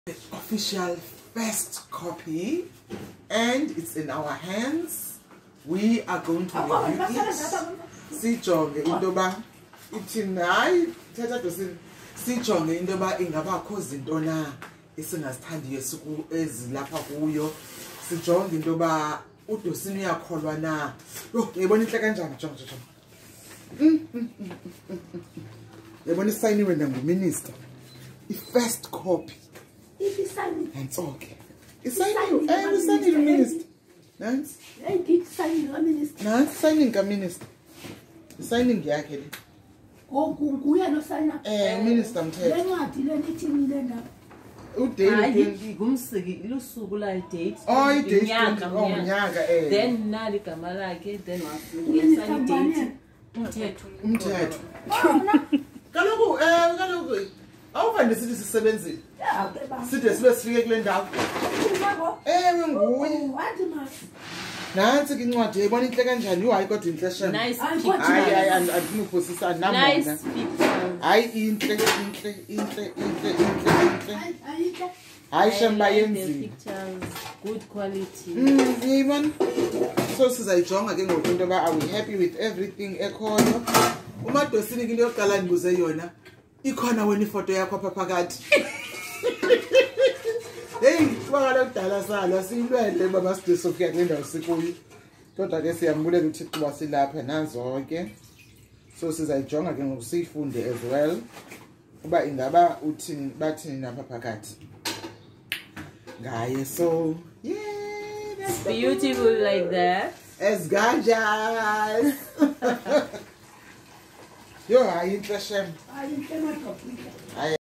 The official first copy, and it's in our hands. We are going to review it. Sijonge indoba itinayi thatha dosi sijonge indoba ingabakho izinto na esingazithandiyo suku ezilapha kuyo. Sijonge indoba uDosini uyakholwa na. Yayibona inhle kanjani jonga. Yayibona isayiniwe nguminister. I-first copy. That's okay. It's signing minister. Nancy. I did sign a minister. Nancy signing a minister. Signing yakhe. Oh, kuya no sign up. Minister mthetho. Lencwadi lenithini lena. Hayi ngumsiki lusuku la date. Oh, i-date nyaka Then nali igama lakhe then wafika sign date. Umthetho. Kaloku awuvande sithi sisebenzile. Side sibe sifike kule ndawo. Ewe nguye. Nansi ke incwadi yayibona inhle kanjani uhayi kodwa inhle shame. Nice pictures. Hayi andinophosisa namona. Nice pictures. Hayi inhle. Hayi shame bayenzile. Pictures, good quality. Yayibona. So sizayijonga ke ngoku into ba are we happy with everything ekhoyo. Umadosini ke into yokuqala ndibuze yona. Ikhona wena ifoto yakho apha phakathi. Hey, kwakala kudala sala silwele baba side Sofia kule ndawo sikuyo. Kodwa ke siyambulela uThixo wasilapha nazonke. So sizayijonga ke ngokusifunde as well. Uba ingaba uthini bathini napha phakathi. Ngaye so yeah, that's Beautiful like that. as gorgeous. Yo, hayi inhle shem. I didn't